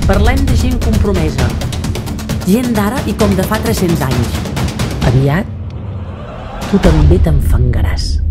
Parlem de gent compromesa. Gent d'ara i com de fa 300 anys. Aviat, tu també t'enfangaràs.